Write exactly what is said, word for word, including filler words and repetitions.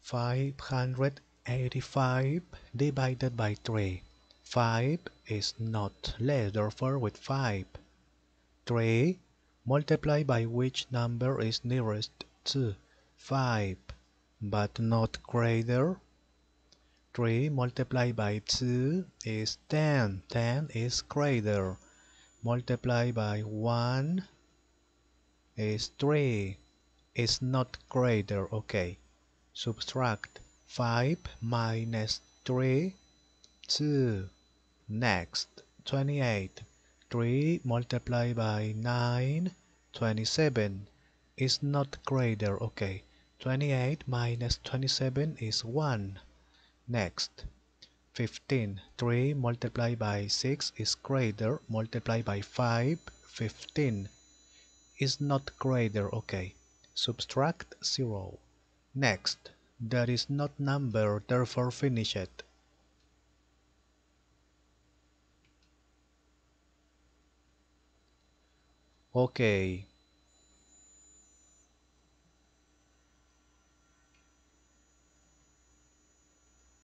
five hundred eighty-five divided by three. five is not less, therefore with five. three multiplied by which number is nearest to five, but not greater. three multiplied by two is ten. ten is greater. Multiplied by one is three. Is not greater. Okay. Subtract five minus three, two. Next, twenty-eight. three multiplied by nine, twenty-seven. Is not greater. Okay. twenty-eight minus twenty-seven is one. Next, fifteen. three multiplied by six is greater. Multiplied by five, fifteen. Is not greater. Okay. Subtract zero. Next, there is not number, therefore finish it. Okay.